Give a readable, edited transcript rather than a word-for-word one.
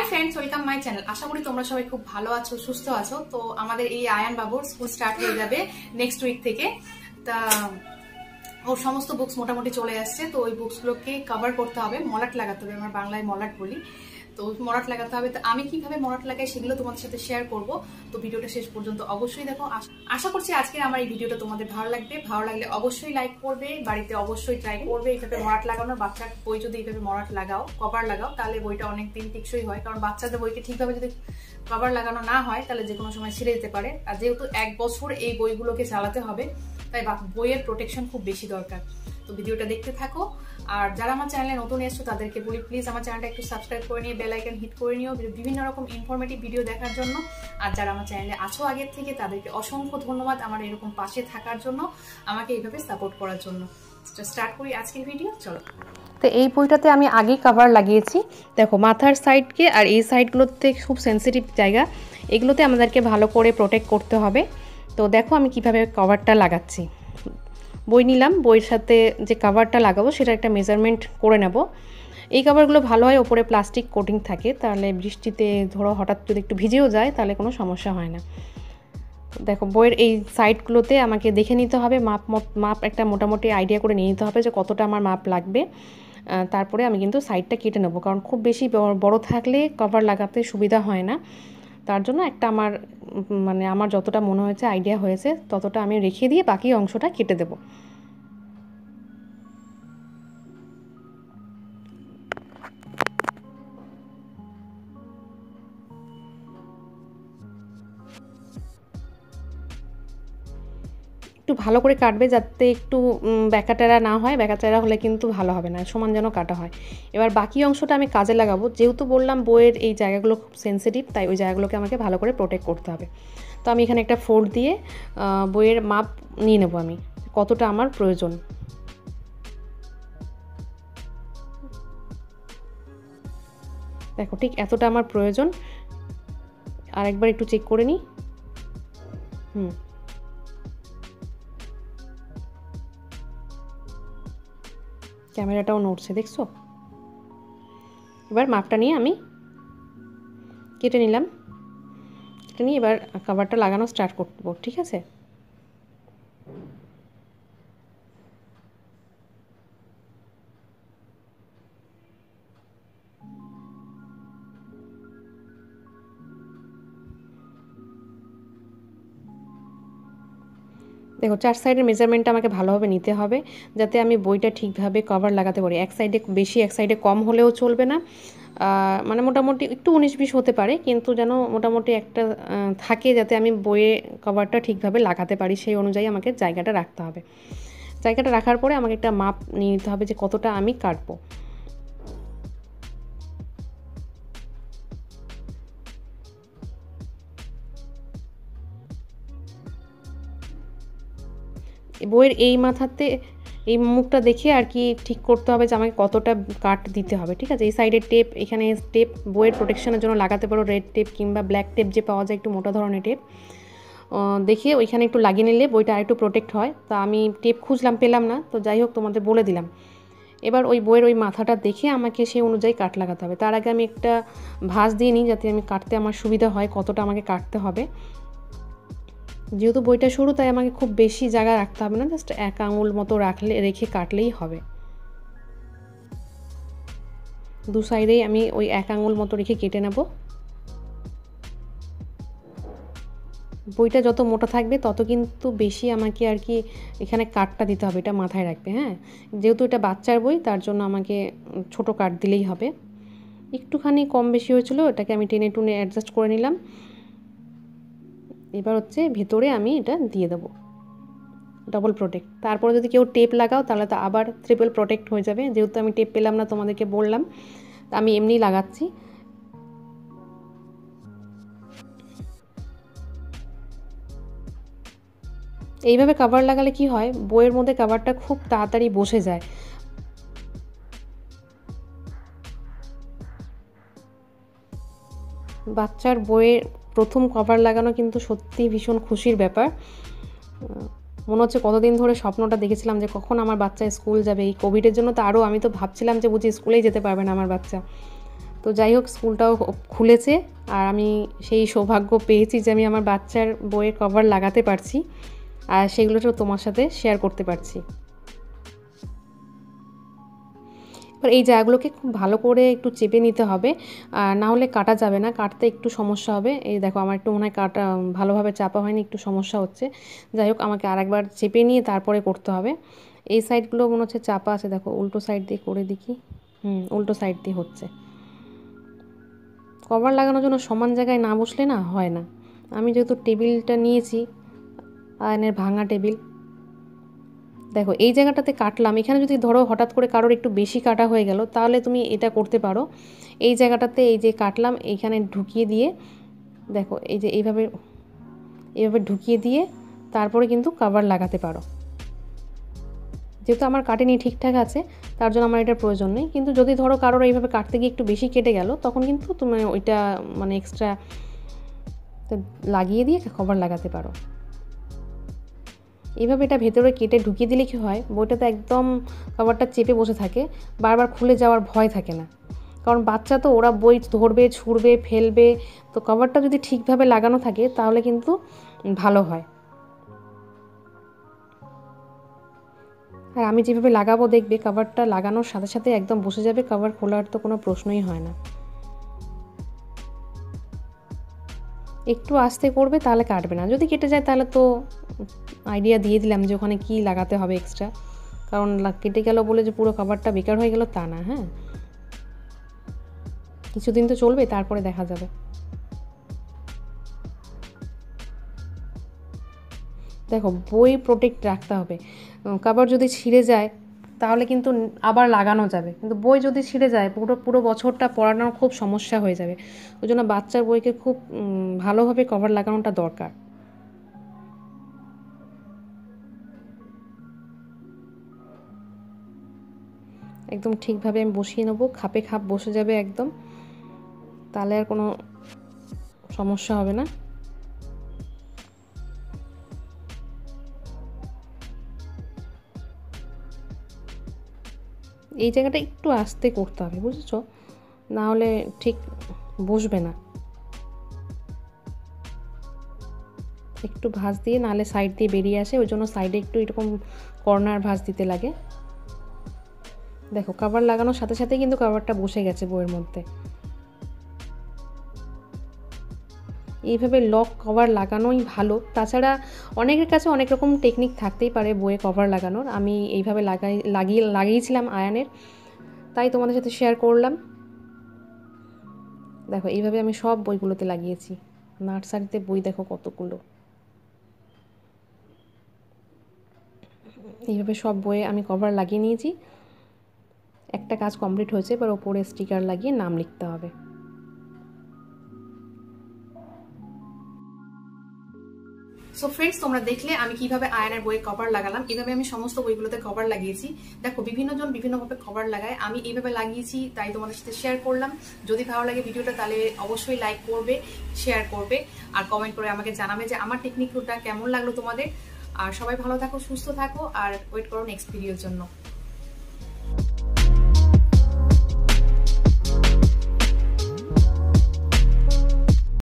Friends, welcome my channel. আশা করি তোমরা সবাই খুব ভালো আছো, সুস্থ আছো। তো আমাদের এই আয়ান বাবুর স্কুল স্টার্ট হয়ে যাবে নেক্সট উইক থেকে। তা ওর সমস্ত বুকস মোটামুটি চলে আসছে। তো ওই বুকসগুলোকে কভার করতে হবে, মলাট লাগাতে হবে। আমরা বাংলায় মলাট বলি। তো মলাট লাগাতে হবে। তো আমি কিভাবে মলাট লাগাই সেগুলো তোমাদের সাথে শেয়ার করব। তো ভিডিওটা শেষ পর্যন্ত অবশ্যই দেখো। আশা করছি আজকে আমার এই ভিডিওটা তোমাদের ভালো লাগবে। ভালো লাগলে অবশ্যই লাইক করবে, বাড়িতে অবশ্যই ট্রাই করবে এইভাবে মলাট লাগানোর। বাচ্চার বই যদি এইভাবে মলাট লাগাও, কভার লাগাও, তাহলে বইটা অনেকদিন টেকসই হয়। কারণ বাচ্চাদের বইকে ঠিকভাবে যদি কভার লাগানো না হয় তাহলে যে কোনো সময় ছিঁড়ে যেতে পারে। আর যেহেতু 1 বছর এই বইগুলোকে চালাতে হবে, তাই বইয়ের প্রোটেকশন খুব বেশি দরকার। তো ভিডিওটা দেখতে থাকো। আর যারা আমার চ্যানেলে নতুন এসছো তাদেরকে বলি, প্লিজ আমার চ্যানেলটা একটু সাবস্ক্রাইব করে নিয়ে বেল আইকন হিট করে নিও বিভিন্ন রকম ইনফরমেটিভ ভিডিও দেখার জন্য। আর যারা আমার চ্যানেলে আছো আগের থেকে তাদেরকে অসংখ্য ধন্যবাদ আমার এরকম পাশে থাকার জন্য, আমাকে এইভাবে সাপোর্ট করার জন্য। স্টার্ট করি আজকের ভিডিও, চলো। তো এই বইটাতে আমি আগেই কভার লাগিয়েছি। দেখো, মাথার সাইডকে আর এই সাইডগুলোতে খুব সেন্সিটিভ জায়গা, এগুলোতে আমাদেরকে ভালো করে প্রোটেক্ট করতে হবে। তো দেখো আমি কিভাবে কভারটা লাগাচ্ছি। বই নিলাম, বইয়ের সাথে যে কভারটা লাগাবো সেটা একটা মেজারমেন্ট করে নেব। এই কভারগুলো ভালো হয়, ওপরে প্লাস্টিক কোটিং থাকে, তাহলে বৃষ্টিতে ধরো হঠাৎ যদি একটু ভিজেও যায় তাহলে কোনো সমস্যা হয় না। দেখো, বইয়ের এই সাইডগুলোতে আমাকে দেখে নিতে হবে, মাপ একটা মোটামুটি আইডিয়া করে নিয়ে নিতে হবে যে কতটা আমার মাপ লাগবে। তারপরে আমি কিন্তু সাইডটা কেটে নেবো, কারণ খুব বেশি বড় থাকলে কভার লাগাতে সুবিধা হয় না। তার জন্য একটা আমার যতটা মনে হয়েছে, আইডিয়া হয়েছে, ততটা আমি রেখে দিয়ে বাকি অংশটা কেটে দেব। একটু ভালো করে কাটবে যাতে একটু ব্যাকাটেরা না হয়। ব্যাকাটেরা হলে কিন্তু ভালো হবে না, সমান যেন কাটা হয়। এবার বাকি অংশটা আমি কাজে লাগাবো। যেহেতু বললাম বইয়ের এই জায়গাগুলো খুব সেন্সিটিভ, তাই ওই জায়গাগুলোকে আমাকে ভালো করে প্রোটেক্ট করতে হবে। তো আমি এখানে একটা ফোল্ড দিয়ে বইয়ের মাপ নিয়ে নেব, আমি কতটা আমার প্রয়োজন। দেখো, ঠিক এতটা আমার প্রয়োজন। আর একবার একটু চেক করে নিই। ক্যামেরাটাও নড়ছে, দেখছো? এবার মাপটা নিয়ে আমি কেটে নিলাম। কেটে নিয়ে এবার কভারটা লাগানো স্টার্ট করবো, ঠিক আছে? দেখো, 4 সাইডের মেজারমেন্টটা আমাকে ভালোভাবে নিতে হবে, যাতে আমি বইটা ঠিকভাবে কভার লাগাতে পারি। এক সাইডে বেশি, এক সাইডে কম হলেও চলবে না। মোটামুটি একটু 19-20 হতে পারে, কিন্তু যেন মোটামুটি একটা থাকে, যাতে আমি বইয়ে কভারটা ঠিকভাবে লাগাতে পারি। সেই অনুযায়ী আমাকে জায়গাটা রাখতে হবে। জায়গাটা রাখার পরে আমাকে একটা মাপ নিয়ে নিতে হবে যে কতটা আমি কাটবো। বইয়ের এই মাথাতে এই মুখটা দেখে আর কি ঠিক করতে হবে যে আমাকে কতটা কাট দিতে হবে, ঠিক আছে? এই সাইডের টেপ, এখানে টেপ বইয়ের প্রোটেকশনের জন্য লাগাতে পারো, রেড টেপ কিংবা ব্ল্যাক টেপ যে পাওয়া যায়, একটু মোটা ধরনের টেপ দেখে ওইখানে একটু লাগিয়ে নিলে বইটা আরেকটু প্রোটেক্ট হয়। তা আমি টেপ খুঁজলাম, পেলাম না, তো যাই হোক তোমাদের বলে দিলাম। এবার ওই বইয়ের ওই মাথাটা দেখে আমাকে সেই অনুযায়ী কাট লাগাতে হবে। তার আগে আমি একটা ভাঁজ দিয়ে নিই, যাতে আমি কাটতে আমার সুবিধা হয় কতটা আমাকে কাটতে হবে। যেহেতু বইটা সরু, তাই আমাকে খুব বেশি জায়গা রাখতে হবে না, জাস্ট 1 আঙুল মতো রেখে কাটলেই হবে। দু সাইডেই আমি ওই 1 আঙুল মতো রেখে কেটে নেব। বইটা যত মোটা থাকবে তত কিন্তু বেশি আমাকে আর কি এখানে কাটটা দিতে হবে, এটা মাথায় রাখবে। হ্যাঁ, যেহেতু এটা বাচ্চার বই, তার জন্য আমাকে ছোট কাট দিলেই হবে। একটুখানি কম বেশি হয়েছিল, এটাকে আমি টেনে টুনে অ্যাডজাস্ট করে নিলাম। এবার হচ্ছে ভেতরে আমি এটা দিয়ে দেবো ডবল প্রোটেক্ট। তারপরে যদি কেউ টেপ লাগাও তাহলে তো আবার ট্রিপল প্রোটেক্ট হয়ে যাবে। যেহেতু আমি টেপ পেলাম না, তোমাদেরকে বললাম, আমি এমনি লাগাচ্ছি। এইভাবে কভার লাগালে কি হয়, বইয়ের মধ্যে কভারটা খুব তাড়াতাড়ি বসে যায়। বাচ্চার বইয়ের প্রথম কভার লাগানো কিন্তু সত্যি ভীষণ খুশির ব্যাপার। মনে হচ্ছে কতদিন ধরে স্বপ্নটা দেখেছিলাম যে কখন আমার বাচ্চা স্কুল যাবে। এই কোভিডের জন্য তো আরও, আমি তো ভাবছিলাম যে বুঝি স্কুলেই যেতে পারবে না আমার বাচ্চা। তো যাই হোক, স্কুলটাও খুলেছে আর আমি সেই সৌভাগ্য পেয়েছি যে আমি আমার বাচ্চার বইয়ের কভার লাগাতে পারছি আর সেগুলোও তোমার সাথে শেয়ার করতে পারছি। এবার এই জায়গাগুলোকে খুব ভালো করে একটু চেপে নিতে হবে, না হলে কাটা যাবে না, কাটতে একটু সমস্যা হবে। এই দেখো আমার একটু মনে হয় কাটা ভালোভাবে চাপা হয়নি, একটু সমস্যা হচ্ছে। যাই হোক, আমাকে আরেকবার চেপে নিয়ে তারপরে করতে হবে। এই সাইডগুলো মনে হচ্ছে চাপা আছে, দেখো উল্টো সাইড দিয়ে করে দেখি। উল্টো সাইড দিয়ে হচ্ছে। কভার লাগানোর জন্য সমান জায়গায় না বসলে না হয় না। আমি যেহেতু টেবিলটা নিয়েছি, আয়নের ভাঙা টেবিল, দেখো এই জায়গাটাতে কাটলাম। এখানে যদি ধরো হঠাৎ করে কারোর একটু বেশি কাটা হয়ে গেল, তাহলে তুমি এটা করতে পারো। এই জায়গাটাতে এই যে কাটলাম, এইখানে ঢুকিয়ে দিয়ে দেখো এই যে এইভাবে ঢুকিয়ে দিয়ে তারপরে কিন্তু কভার লাগাতে পারো। যেহেতু আমার কাটেনি, ঠিকঠাক আছে, তার জন্য আমার এটার প্রয়োজন নেই। কিন্তু যদি ধরো কারোর এইভাবে কাটতে গিয়ে একটু বেশি কেটে গেল, তখন কিন্তু তুমি ওইটা মানে এক্সট্রা লাগিয়ে দিয়ে কভার লাগাতে পারো। এইভাবে এটা ভেতরে কেটে ঢুকিয়ে দিলে কি হয়, বইটাতে একদম কভারটা চেপে বসে থাকে, বারবার খুলে যাওয়ার ভয় থাকে না। কারণ বাচ্চা তো, ওরা বই ধরবে, ছুঁড়বে, ফেলবে। তো কভারটা যদি ঠিকভাবে লাগানো থাকে তাহলে কিন্তু ভালো হয়। আর আমি যেভাবে লাগাবো দেখবে কভারটা লাগানোর সাথে সাথে একদম বসে যাবে, কভার খোলার তো কোনো প্রশ্নই হয় না। একটু আস্তে করবে, তাহলে কাটবে না। যদি কেটে যায় তাহলে তো আইডিয়া দিয়ে দিলাম যে ওখানে কি লাগাতে হবে এক্সট্রা। কারণ কেটে গেল বলে যে পুরো কভারটা বেকার হয়ে গেল তা না। হ্যাঁ, কিছুদিন তো চলবে, তারপরে দেখা যাবে। দেখো, বই প্রোটেক্ট রাখতে হবে। কভার যদি ছিঁড়ে যায় তাহলে কিন্তু আবার লাগানো যাবে, কিন্তু বই যদি ছিঁড়ে যায় পুরো বছরটা পড়ানোর খুব সমস্যা হয়ে যাবে। ওই জন্য বাচ্চার বইকে খুব ভালোভাবে কভার লাগানোটা দরকার। একদম ঠিকভাবে আমি বসিয়ে নেবো, খাপে খাপ বসে যাবে একদম, তাহলে আর কোনো সমস্যা হবে না। এই জায়গাটা একটু আস্তে করতে হবে, বুঝেছো? না হলে ঠিক বসবে না। একটু ভাঁজ দিয়ে, নাহলে সাইড দিয়ে বেরিয়ে আসে, ওই জন্য সাইডে একটু এরকম কর্নার ভাঁজ দিতে লাগে। দেখো, কভার লাগানোর সাথে সাথে কিন্তু কভারটা বসে গেছে বইয়ের মধ্যে। এইভাবে লক কভার লাগানোই ভালো। তাছাড়া অনেকের কাছে অনেক রকম টেকনিক থাকতেই পারে বইয়ে কভার লাগানোর। আমি এইভাবে লাগিয়েছিলাম আয়ানের, তাই তোমাদের সাথে শেয়ার করলাম। দেখো, এইভাবে আমি সব বইগুলোতে লাগিয়েছি। নার্সারিতে বই দেখো কতগুলো। এইভাবে সব বইয়ে আমি কভার লাগিয়ে নিয়েছি। একটা কাজ কমপ্লিট হয়েছে, এবার ওপরে স্টিকার লাগিয়ে নাম লিখতে হবে। সো ফ্রেন্ডস, তোমরা দেখলে আমি কিভাবে আয়নের বইয়ে কভার লাগালাম। এভাবে আমি সমস্ত বইগুলোতে কভার লাগিয়েছি। দেখো, বিভিন্ন জন বিভিন্নভাবে কভার লাগায়, আমি এইভাবে লাগিয়েছি, তাই তোমাদের সাথে শেয়ার করলাম। যদি ভালো লাগে ভিডিওটা তাহলে অবশ্যই লাইক করবে, শেয়ার করবে, আর কমেন্ট করে আমাকে জানাবে যে আমার টেকনিকটা কেমন লাগলো তোমাদের। আর সবাই ভালো থাকো, সুস্থ থাকো, আর ওয়েট করো নেক্সট ভিডিওর জন্য।